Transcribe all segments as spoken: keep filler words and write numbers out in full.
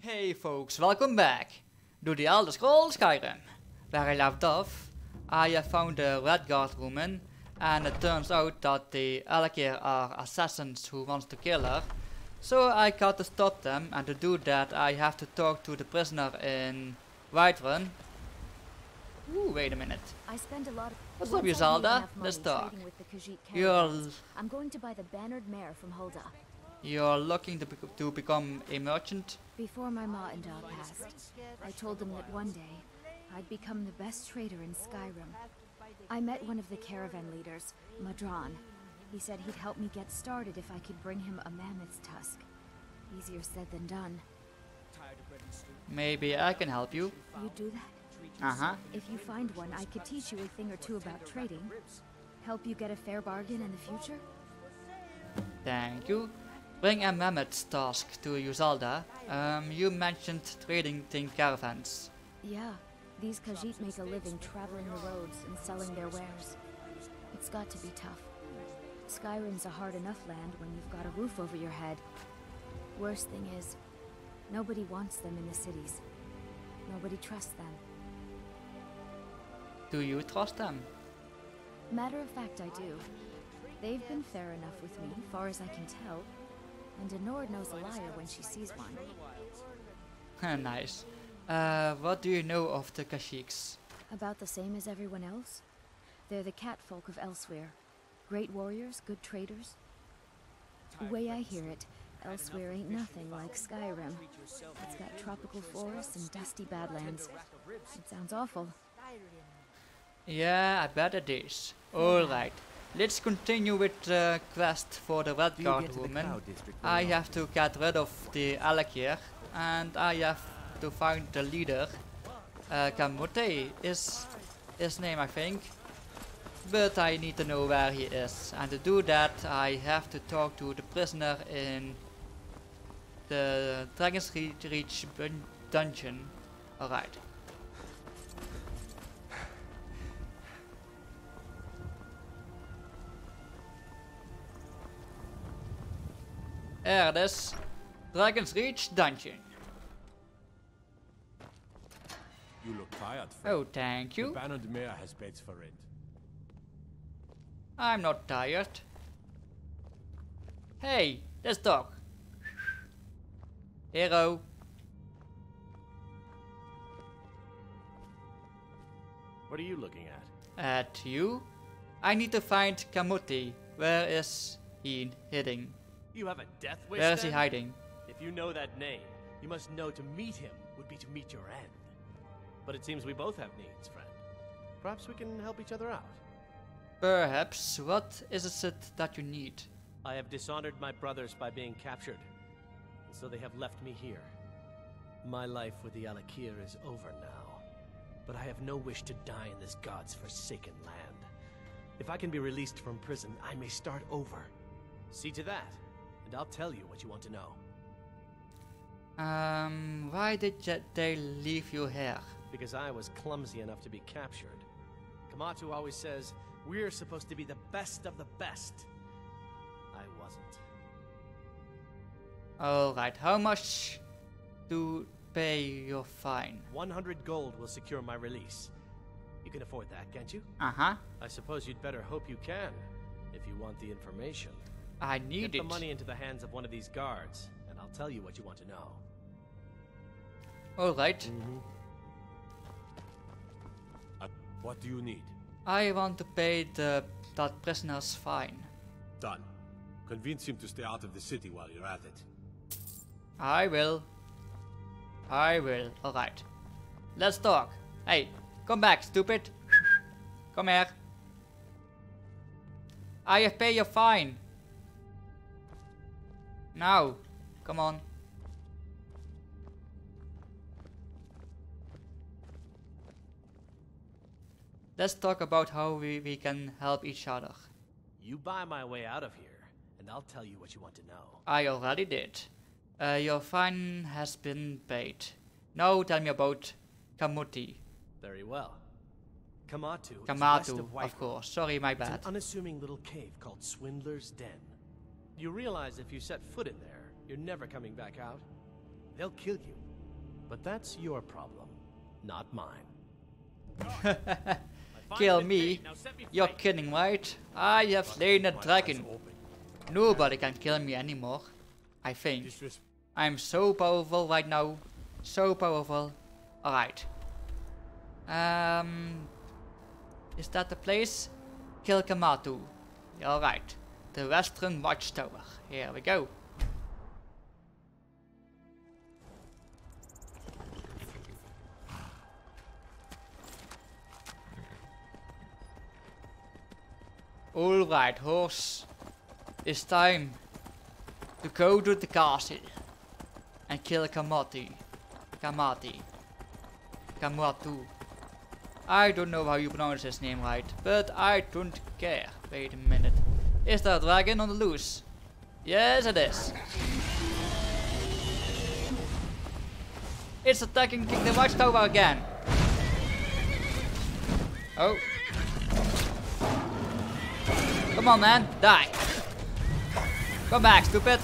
Hey folks, welcome back to the Elder Scrolls Skyrim. Where I left off, I have found the Redguard woman, and it turns out that the Alakir are assassins who wants to kill her. So I got to stop them, and to do that I have to talk to the prisoner in Whiterun. Ooh, wait a minute. I spend a lot of What's up, Yuzalda? Let's talk. You're I'm going to buy the bannered mare from Hulda. You're looking to, bec to become a merchant? Before my ma and da passed, I told them that one day I'd become the best trader in Skyrim. I met one of the caravan leaders, Madran. He said he'd help me get started if I could bring him a mammoth's tusk. Easier said than done. Maybe I can help you. You do that? Uh-huh. If you find one, I could teach you a thing or two about trading. Help you get a fair bargain in the future? Thank you. Bring a mammoth task to Yuzalda. Um, you mentioned trading in caravans. Yeah, these Khajiit make a living traveling the roads and selling their wares. It's got to be tough. Skyrim's a hard enough land when you've got a roof over your head. Worst thing is, nobody wants them in the cities. Nobody trusts them. Do you trust them? Matter of fact, I do. They've been fair enough with me, far as I can tell. And Denord knows a liar when she sees one. Nice. Uh, what do you know of the Kashyyyks? About the same as everyone else. They're the catfolk of Elsweyr. Great warriors, good traders. The way I hear it, Elsweyr ain't nothing like Skyrim. It's got tropical forests and dusty badlands. It sounds awful. Yeah, I bet it is. Alright. Let's continue with the quest for the Redguard woman. I have to get rid of the Alakir, and I have to find the leader. Uh, Kamute is his name, I think. But I need to know where he is, and to do that I have to talk to the prisoner in the Dragon's Reach dungeon. Alright. There it is. Dragon's Reach dungeon. You look tired, friend. Oh, thank you. The bannered mare has beds for rent. I'm not tired. Hey, let's talk. Hero. What are you looking at? At you? I need to find Kamute. Where is he hiding? You have a death wish, Where is he then? hiding? If you know that name, you must know to meet him would be to meet your end. But it seems we both have needs, friend. Perhaps we can help each other out. Perhaps. What is it that you need? I have dishonored my brothers by being captured, and so they have left me here. My life with the Alakir is over now, but I have no wish to die in this god's forsaken land. If I can be released from prison, I may start over. See to that, and I'll tell you what you want to know. Um, why did they leave you here? Because I was clumsy enough to be captured. Kamatu always says, we're supposed to be the best of the best. I wasn't. Alright, how much to pay your fine? one hundred gold will secure my release. You can afford that, can't you? Uh-huh. I suppose you'd better hope you can, if you want the information. I need Get it. the money into the hands of one of these guards, and I'll tell you what you want to know. Alright. Mm-hmm. Uh, what do you need? I want to pay the that prisoner's fine. Done. Convince him to stay out of the city while you're at it. I will. I will. Alright. Let's talk. Hey, come back, stupid. Come here. I have paid your fine. Now. Come on. Let's talk about how we, we can help each other. You buy my way out of here, and I'll tell you what you want to know. I already did. Uh, your fine has been paid. Now tell me about Kamute. Very well. Kamatu, is west Kamatu, of of Whiterun. course. Sorry, my It's bad. an unassuming little cave called Swindler's Den. You realize if you set foot in there, you're never coming back out? They'll kill you, But that's your problem, not mine. Kill me? You're kidding, right? I have slain a dragon. Nobody can kill me anymore. I think. I'm so powerful right now. So powerful. Alright. Um, is that the place? Kill Kamatu. Alright. The Western Watchtower. Here we go. Alright, horse. It's time to go to the castle and kill Kamati. Kamati. Kamatu. I don't know how you pronounce his name right, but I don't care. Wait a minute. Is there a dragon on the loose? Yes, it is. It's attacking King the Watchtower again. Oh. Come on, man. Die. Come back, stupid.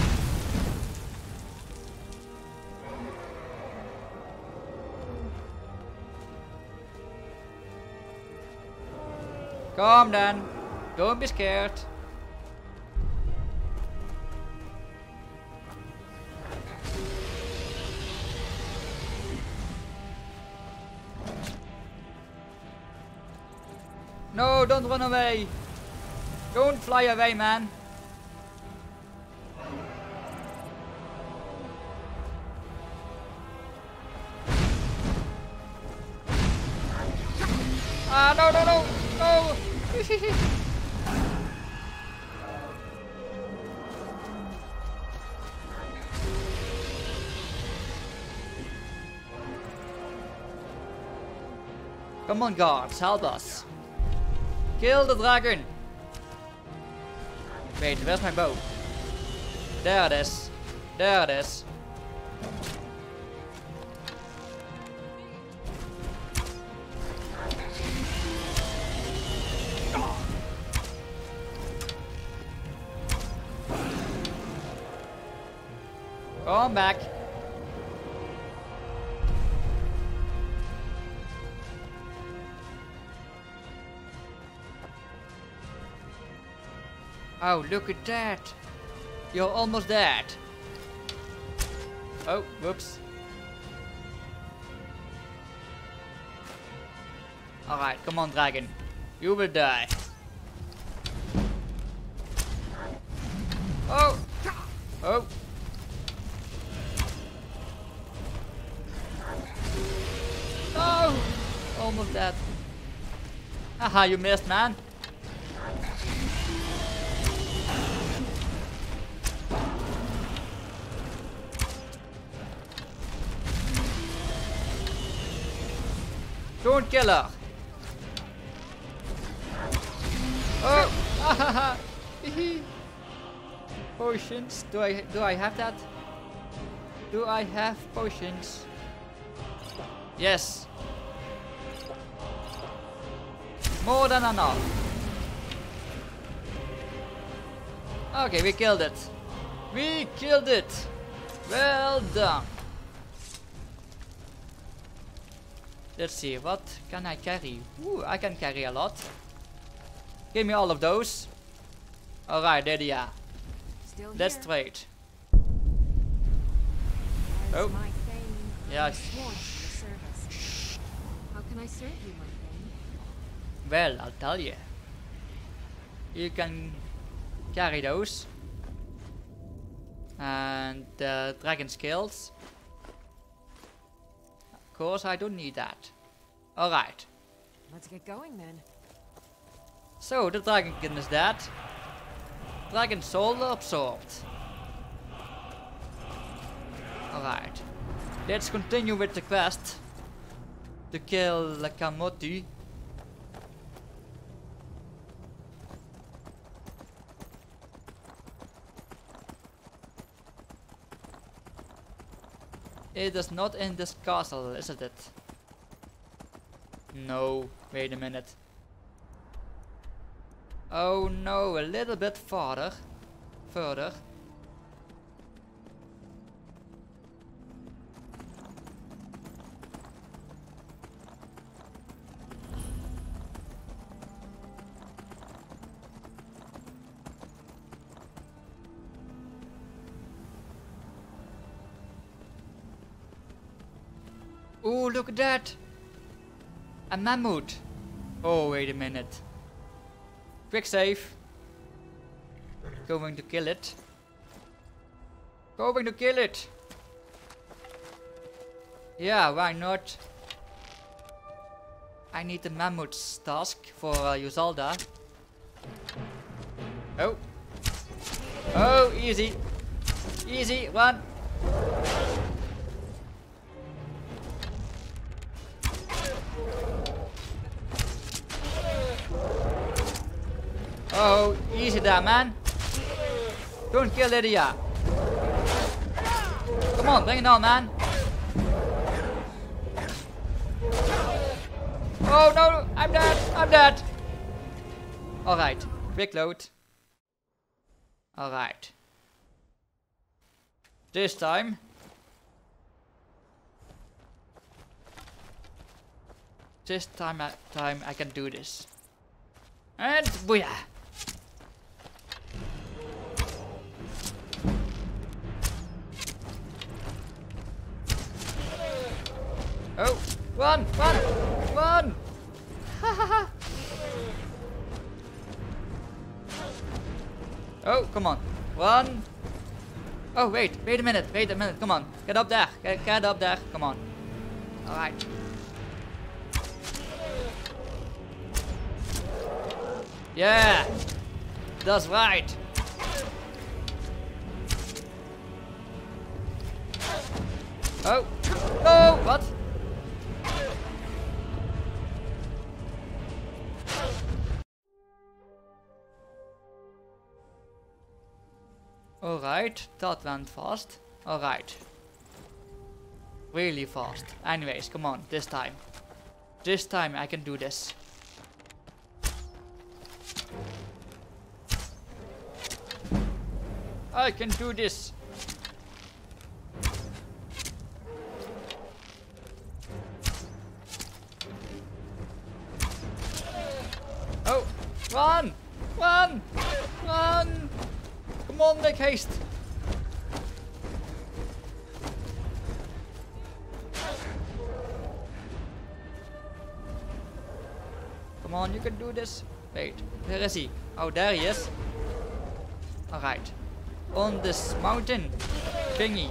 Come then. Don't be scared. No, don't run away. Don't fly away, man. Ah, no, no, no, no. Come on, guards, help us. Kill the dragon. Wait, where's my bow? There it is. There it is. Come back. Oh, look at that. You're almost dead. Oh, whoops. Alright, come on, dragon. You will die. Oh! Oh! No! Almost dead. Haha, you missed, man. Don't kill her. Oh! Ahaha! Potions. Do I do I have that? Do I have potions? Yes. More than enough. Okay, we killed it. We killed it. Well done. Let's see, what can I carry? Ooh, I can carry a lot. Give me all of those. Alright, there they are. Still Let's here. trade. As Oh. my thane, Yeah, I'm sworn to your service. How can I serve you, my thane? Well, I'll tell you. You can carry those. And the dragon skills. Of course, I don't need that. Alright. Let's get going then. So, the dragonkin is dead. Dragon soul absorbed. Alright. Let's continue with the quest. To kill Kamoti. It is not in this castle, isn't it? No, wait a minute. Oh no, a little bit farther. Further. Oh, look at that! A mammoth! Oh, wait a minute. Quick save. Going to kill it. Going to kill it! Yeah, why not? I need the mammoth's task for uh, Yuzalda. Oh! Oh, easy! Easy, run! Oh, easy there, man. Don't kill Lydia. Come on, bring it on, man. Oh no, I'm dead, I'm dead. Alright, quick load. Alright. This time. This time I, time I can do this. And booyah! Oh, run, run, run! Ha ha ha! Oh, come on, run! Oh, wait, wait a minute, wait a minute, come on, get up there, get, get up there, come on. Alright. Yeah, that's right. Oh, no, what? Alright, that went fast. Alright. Really fast. Anyways, come on, this time. This time I can do this. I can do this. Oh, run! Run! Run! Come on, make haste! Come on, you can do this. Wait, where is he? Oh, there he is. Alright. On this mountain thingy.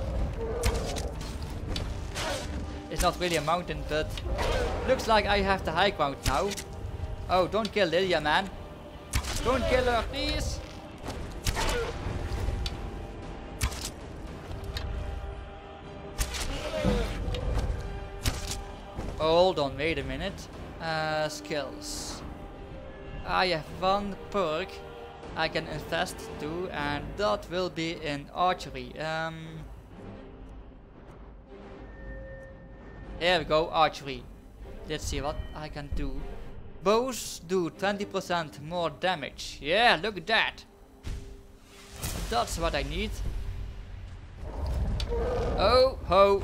It's not really a mountain, but looks like I have the high ground now. Oh, don't kill Lydia, man. Don't kill her, please. Hold on, wait a minute. Uh, skills. I have one perk I can invest to, and that will be in archery. Um, here we go, archery. Let's see what I can do. Bows do twenty percent more damage. Yeah, look at that. That's what I need. Oh ho.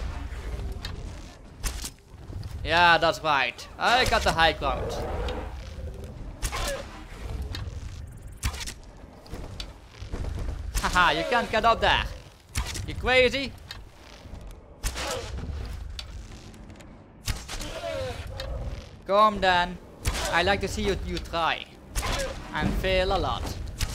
Yeah, that's right. I got the high ground. Haha, you can't get up there. You crazy? Come then. I like to see you, you try. And fail a lot.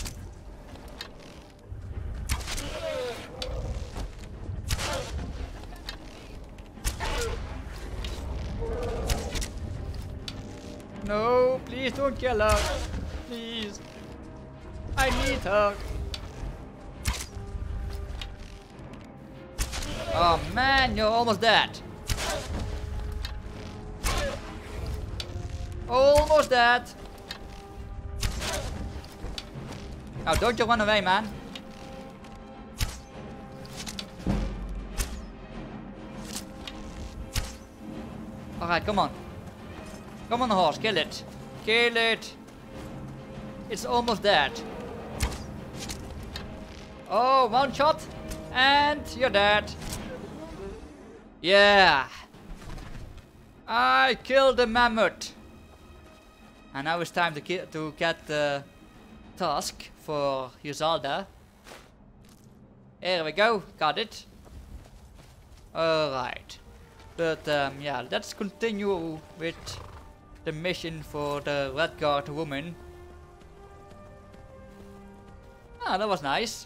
No, please don't kill her. Please. I need her. Oh man, you're almost dead. Almost dead. Now don't you run away, man. Alright, come on. Come on, horse, kill it. Kill it. It's almost dead. Oh, one shot. And you're dead. Yeah. I killed the mammoth. And now it's time to, to get the task for Yuzalda. Here we go. Got it. Alright. But um, yeah, let's continue with the mission for the Redguard woman. Ah, that was nice.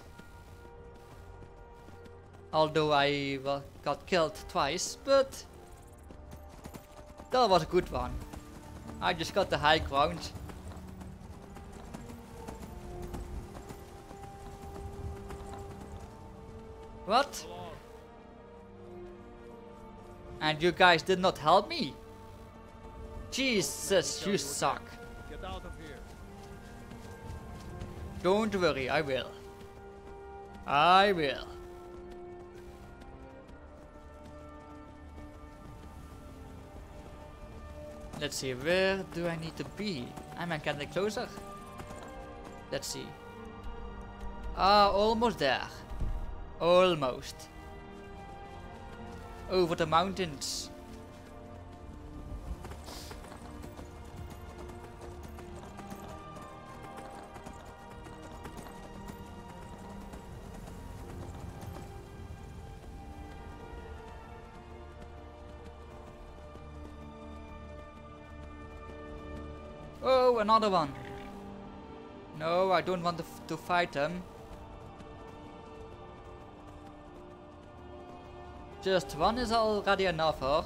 Although I well, got killed twice, but that was a good one. I just got the high ground. What? And you guys did not help me? Jesus, you suck. Get out of here. Don't worry, I will. I will. Let's see, where do I need to be? Am I getting closer? Let's see. Ah, almost there. Almost. Over the mountains. Oh, another one. No, I don't want to, f to fight them. Just one is already enough, huh?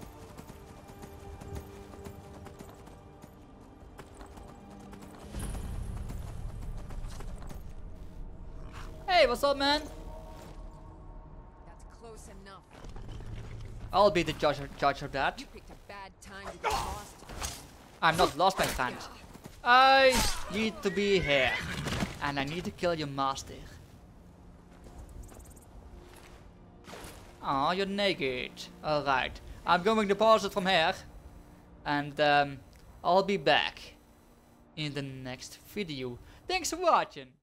Hey, what's up, man? That's close enough. I'll be the judge, judge of that. You picked a bad time to get lost. I'm not lost, my friend. I need to be here. And I need to kill your master. Aw, you're naked. Alright. I'm going to pause it from here. And um, I'll be back in the next video. Thanks for watching.